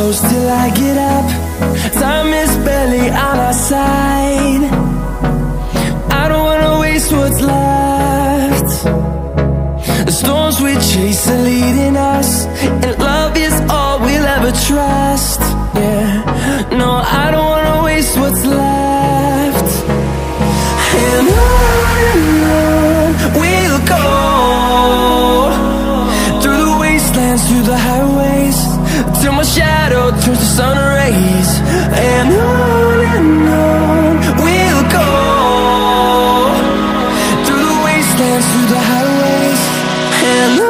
close till I get up. Time is barely on our side. I don't wanna waste what's left. The storms we chase are leading us, and love is all we'll ever trust. Yeah, no, I don't wanna waste what's left. And on we'll go, through the wastelands, through the highways, till my shadow turns to sun rays. And on we'll go, through the wastelands, through the highways, and on we'll go.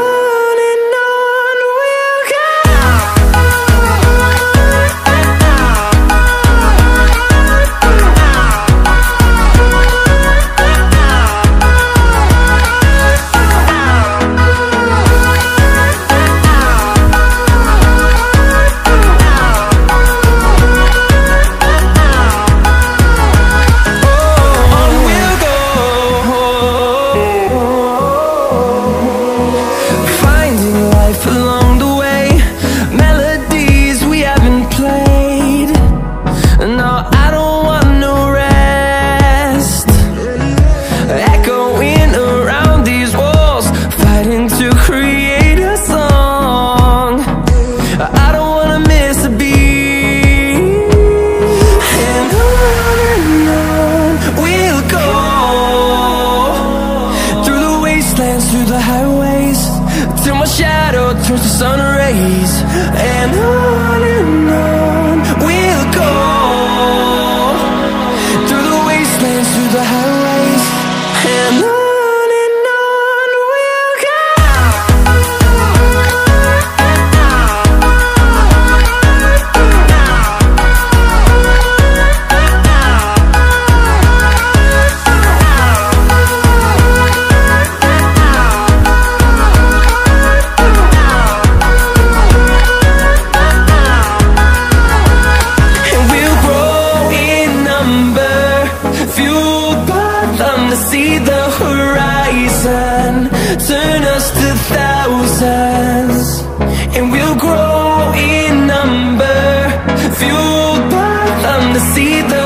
Through the highways, till my shadow turns to sun rays. And on we'll go, through the wastelands, through the highways, and on we'll go. See the horizon, turn us to thousands, and we'll grow in number, fueled by them to see the